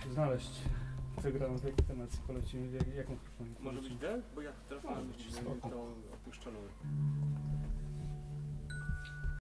znaleźć, co gramy, w jaki temat polecimy, jaką krokową. Może być D? Bo ja teraz mam tą opuszczoną.